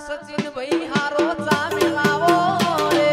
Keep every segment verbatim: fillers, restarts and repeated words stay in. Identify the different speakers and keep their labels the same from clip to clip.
Speaker 1: સચિન ભાઈ હારો ચા મિલાવો રે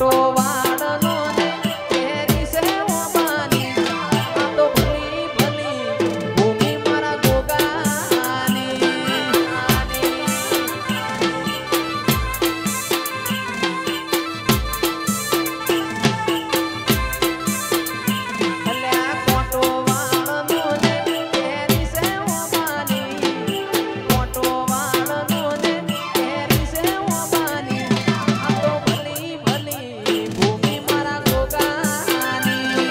Speaker 1: કોટો વાળનો ને કેરી છે ઓબાની આ તો ભલી ભલી ભૂમિ મારા ગોગાની અલ્યા કોટો વાળનો ને કેરી છે ઓબાની કોટો વાળનો ને કેરી છે ઓબાની આ તો ભલી ભલી ભૂમિ મારા ગોગાની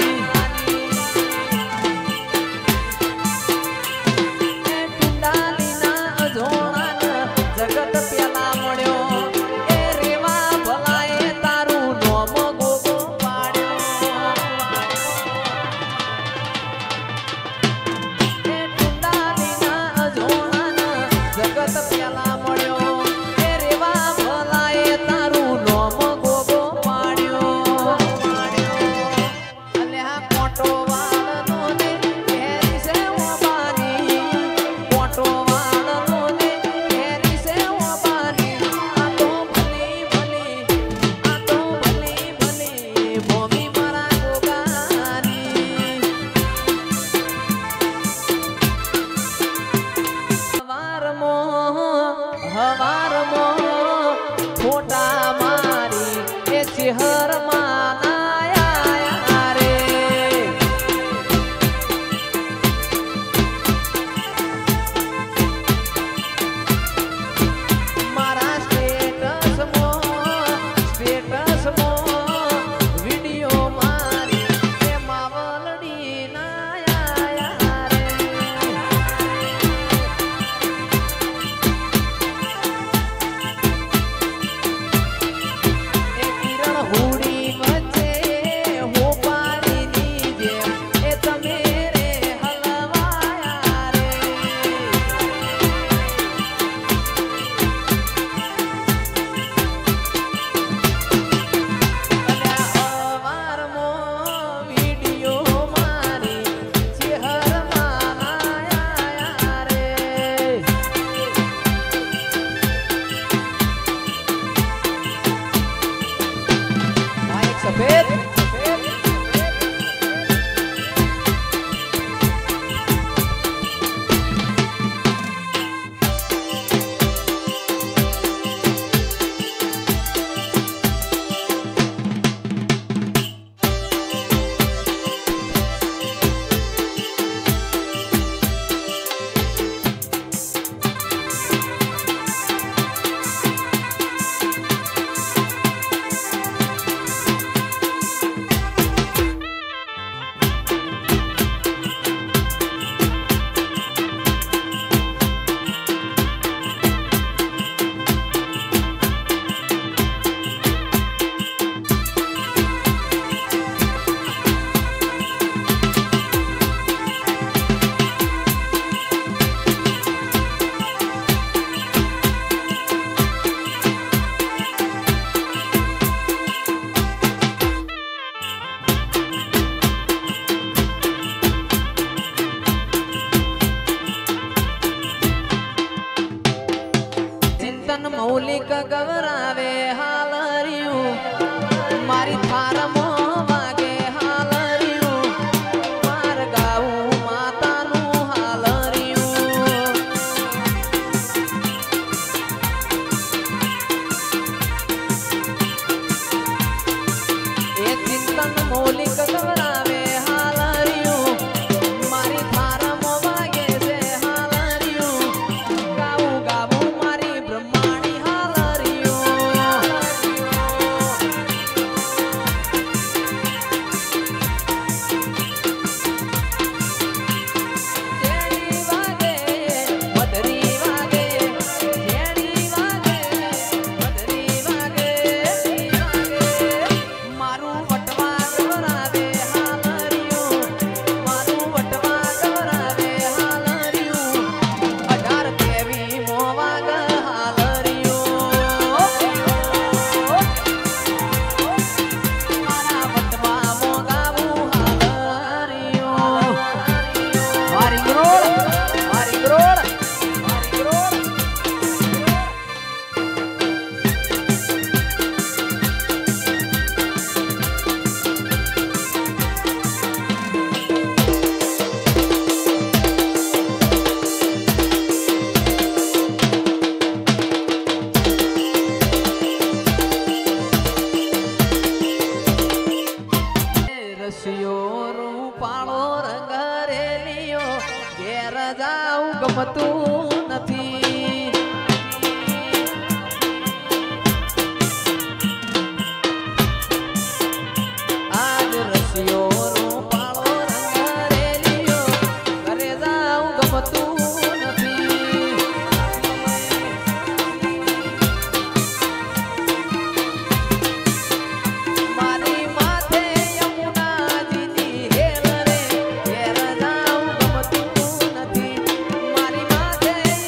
Speaker 1: એ ટુંડાલીના અજોણાને જગત પેલા મળ્યો એ રેવા ભલાએ તારું નોમ ગોગો પાડ્યો એ ટુંડાલીના અજોણાને જગત પેલા મળ્યો એ રેવા ભલાએ તારું નોમ ગોગો પાડ્યો અલ્યા કોટો વાળનો ને કેરી છે ઓબાની કોટો વાળનો ને કેરી છે ઓબાની આ તો ભલી ભલી આ તો ભલી ભલી ભૂમિ મારા ગોગાની હવારમો હવારમો ફોટા મારી એ ચિહરમાં આયા રે મારા સ્ટેટસમાં સ્ટેટસમાં વિડિયો મારી એ માવલડી ના આયા રે એ કિરણ હુડી વચ્ચે હોપારીની જેમ એ તમે રે હલવાયા રે અલ્યા અવારમો વિડિયો મારી ચિહરમાં આયા રે આ એક સફેદ ચિંતન મૌલિક ગવરાવે હાલર્યું મારી થારમાં વાગે હાલર્યું માર ગાવું માતાનું હાલર્યું એ ચિંતન મૌલિક ગવરાવે હાલર્યું મારી થારમાં વાગે છે હાલર્યું ગાવું ગાવું મારી બ્રહ્માણી હાલર્યું રસિયો રૂપાળો રંગ રેલિયો ઘેર જાઉં ગમતું નથી. આજ રસિયો રૂપાળો રંગ રેલિયો ઘરે જાઉં ગમતું નથી. મારી માથે યમુનાજીની હેલ રે ઘેર જાઉં ગમતું નથી. મારી માથે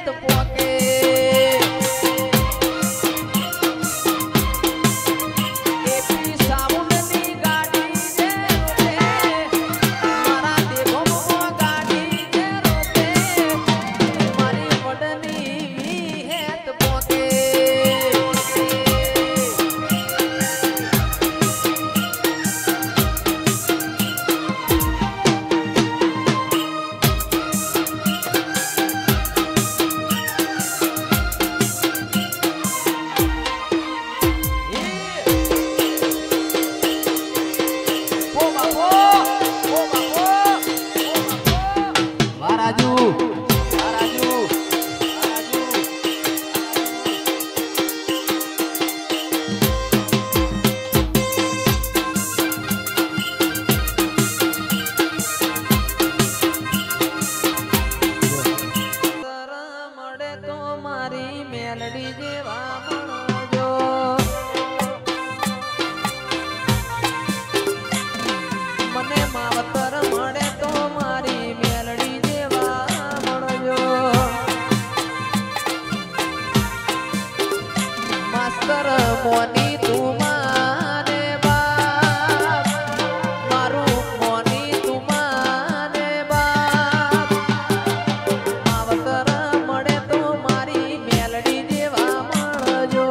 Speaker 1: હેત પોકે એપી સાઉન્ડની ગાડી જે રોકે મારા દેખોમાં ગાડી જે રોકે મારી વડની હેત પોકે મેલડી જેવા મળજો મને માવતર મળે તો મારી મેલડી જેવા મળજો માસ્તર મોની તું માને બાપ મારું મોની તું માને બાપ માવતર મળે તો મારી મેલડી જેવા મળજો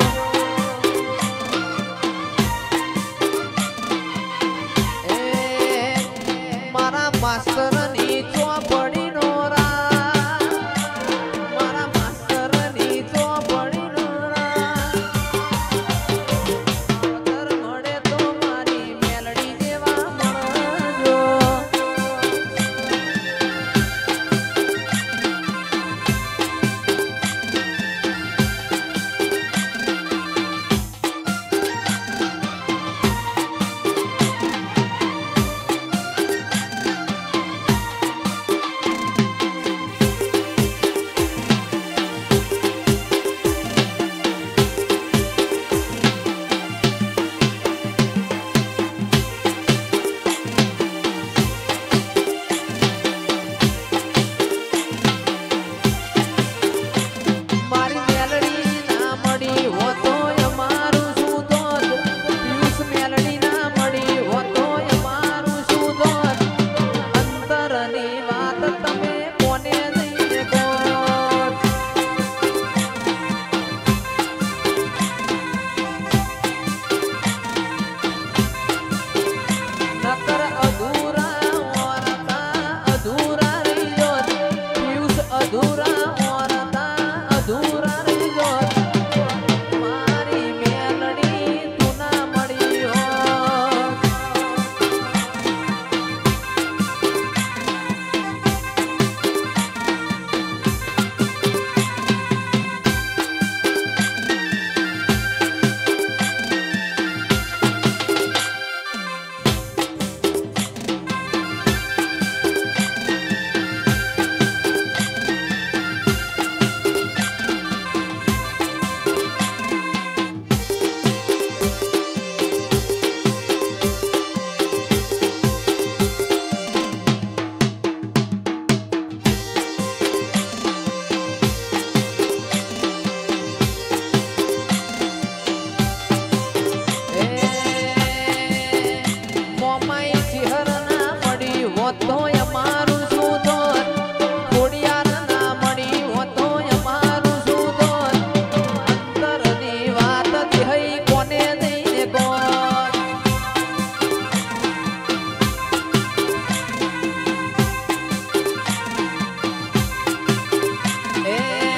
Speaker 1: એ મારા માસ્તરની ચોપડીનો રા મારા માસ્તરની ચોપડીનો રા માવતર મળે તો મારી મેલડી જેવા મળજો મારી મેલડી ના મળી હોતો અમારું શું દોત પિયુષ મેલડી ના મળી હોતો અમારું શું દોત અંતરની વાત તમે કોને દઈને કહો નકર અધૂરા ઓરતા અધૂરા રહી જોત પિયુષ અધૂરા ઓરતા અધૂરા રહી જોત મારી મેલડી તું ના મળી હોત મોમાઈ ચિહર ના મળી હોતો અમારું શું દોત ખોડિયાર ના મળી હોતો અમારું શું દોત અંતરની વાત થઈ કોને દઈને કોણ એ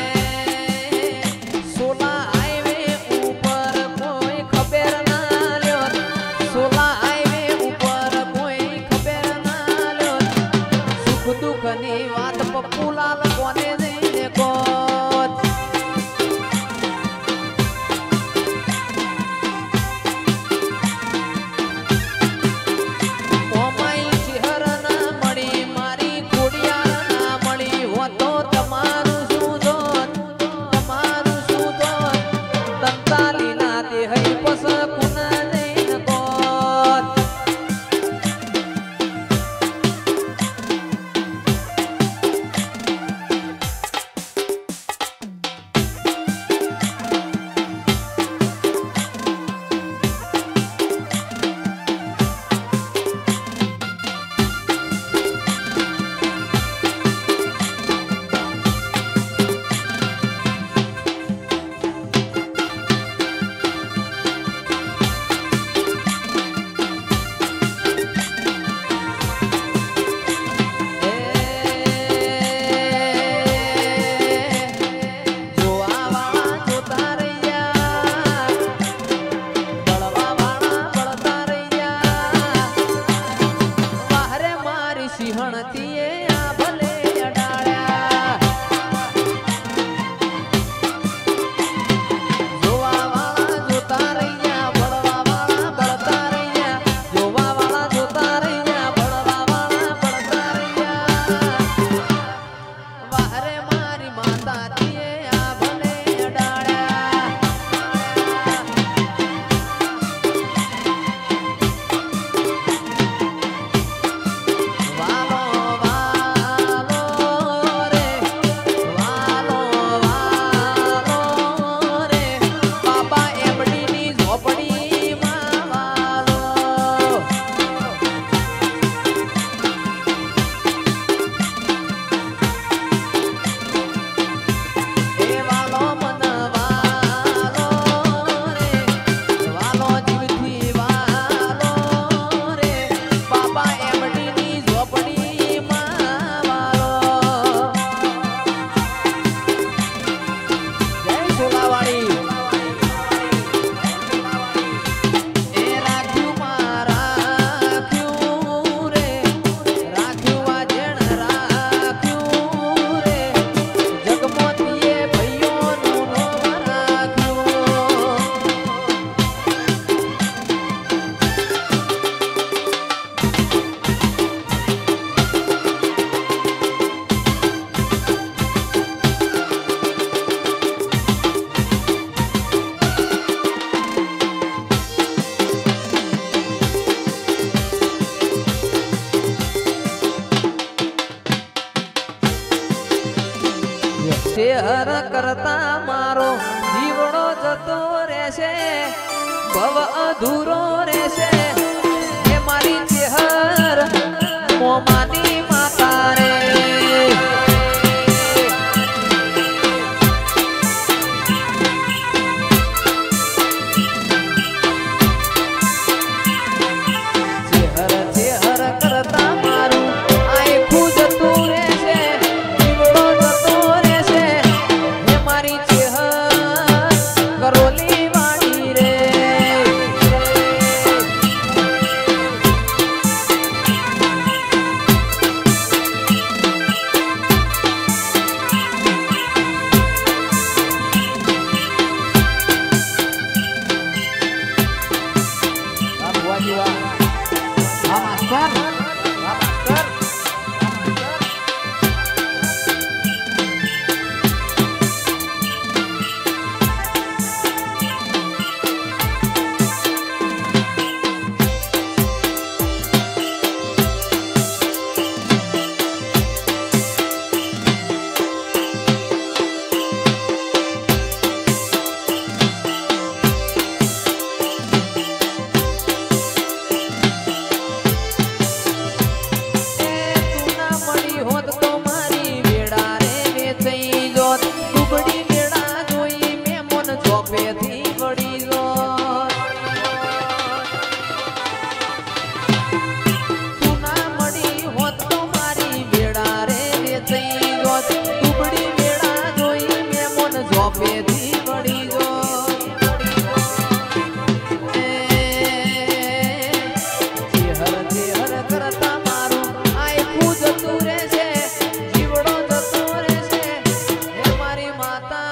Speaker 1: સોલા હાઈવે ઉપર કોઈ ખબર ના લ્યો સોલા હાઈવે ઉપર કોઈ ખબર ના લ્યો સુખ દુઃખની વાત પપ્પુલાલ કોને દઈને કોત મોમાઈ ચિહર ના મળી મારી ખોડિયાર ના મળી હોતો તમારું શું દોત તમારું શું દોત તંતાલી ના દેહ પસ કુના દઈને કોત ચેહર કરતા મારો જીવડો જતો રહેશે ભવ અધૂરો રહેશે એ મારી ચેહર મોમાની માતા રે માતા